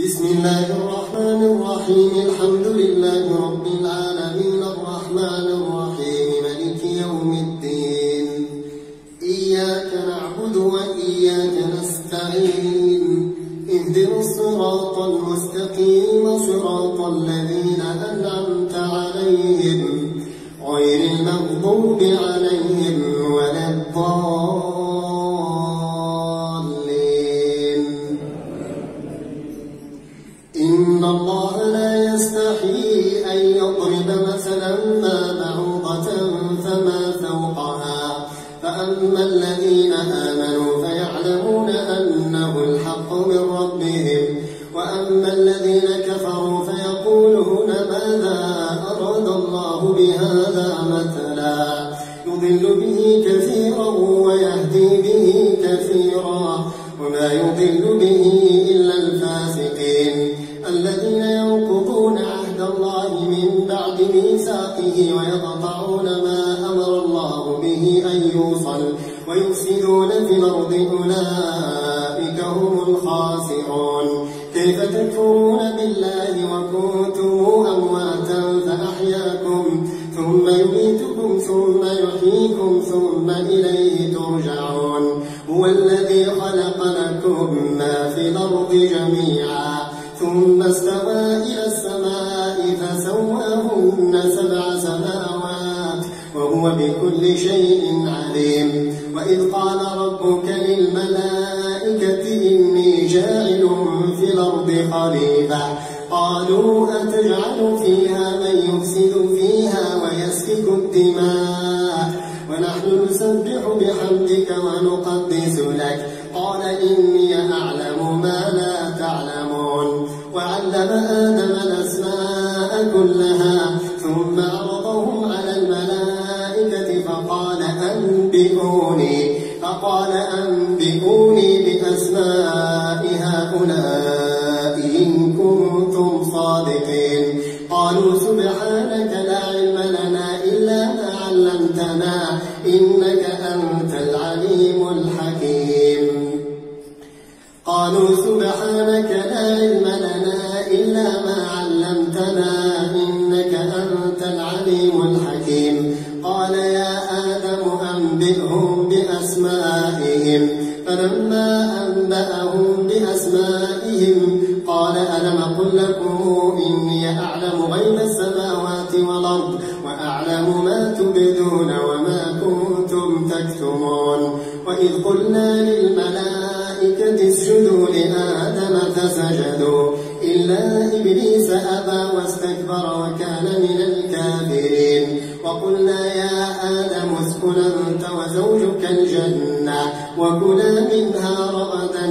بسم الله الرحمن الرحيم. الحمد لله رب العالمين الرحمن الرحيم مالك يوم الدين. إياك نعبد وإياك نستعين. اهدنا الصراط المستقيم صراط الذين أنعمت عليهم غير المغضوب عليهم ولا الضالين. إن الله لا يستحيي أن يضرب مثلا ما بعوضة فما فوقها فأما الذين آمنوا فيعلمون أنه الحق من ربهم وأما الذين كفروا فيقولون ماذا أراد الله بهذا مثلا يضل به كثيرا ويهدي به كثيرا وما يضل به إلا الفاسقين الذين ينقضون عهد الله من بعد ميثاقه ويقطعون ما أمر الله به أن يوصل ويفسدون في الأرض أولئك هم الخاسرون. كيف تكفرون بالله وكنتم أمواتا فأحياكم ثم يميتكم ثم يحييكم ثم إليه ترجعون. هو الذي خلق لكم ما في الأرض جميعا ثم استوى إلى السماء فسواهن 7 سماوات وهو بكل شيء عليم. وإذ قال ربك للملائكة إني جاعل في الأرض خليفة قالوا أتجعل فيها من يفسد فيها ويسفك الدماء ونحن نسبح بحمدك ونقدس لك قال إني أعلم ما لا تعلمون. وعلم آدم الأسماء كلها ثم عرضهم على الملائكة فقال أنبئوني بأسماء هؤلاء إن كنتم صادقين. قالوا سبحانك لا علم لنا إلا ما علمتنا إنك أنت العليم الحكيم. قالوا سبحانك لا علم لنا إلا ما علمتنا إنك أنت العليم الحكيم. قال يا آدم أنبئهم بأسمائهم فلما أنبأهم بأسمائهم قال ألم أقل لكم إني أعلم غيب السماوات والأرض وأعلم ما تبدون وما كنتم تكتمون. وإذ قلنا للملائكة اسجدوا لآدم فسجدوا إلا إبليس أبى واستكبر وكان من الكافرين. وقلنا يا آدم اسكن أنت وزوجك الجنة وكلا منها رغدا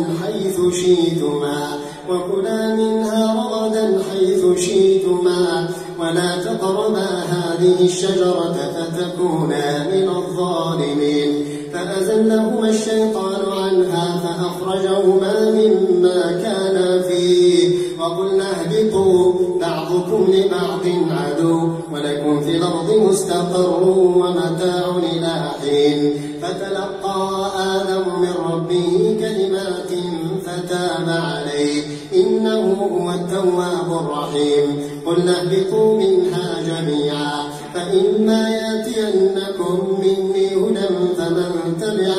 حيث شئتما ولا تقربا هذه الشجرة فتكونا من الظالمين. فأزلهما الشيطان عنها فأخرجهما مما كانا فيه وقلنا اهبطوا بعضكم لبعض عدو ولكم في الأرض مستقر ومتاع إلى حين. فتلقى آدم من ربه كلمات فتاب عليه إنه هو التواب الرحيم. قلنا اهبطوا منها جميعا فإما يأتينكم مني هدى فمن تبع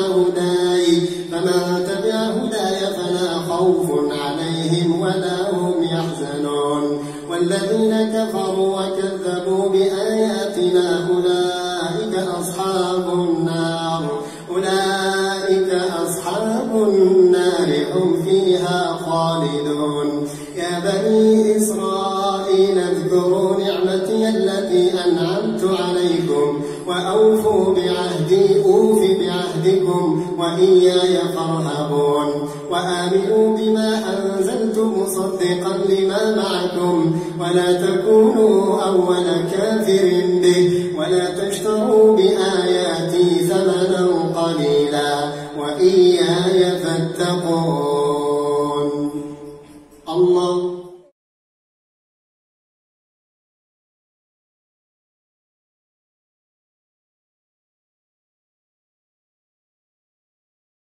هداي فلا خوف عليهم ولا هم يحزنون. والذين كفروا وكذبوا بآياتنا أولئك أصحاب النار هم فيها خالدون. يا بني إسرائيل اذكروا نعمتي التي أنعمت عليكم وأوفوا بعهدي أوف بعهدكم وإياي فارهبون. وآمنوا بما أنزلت مصدقا لما معكم ولا تكونوا أول كافر به ولا تشتروا بآياتي ثمنا قليلا وإياي فاتقون. الله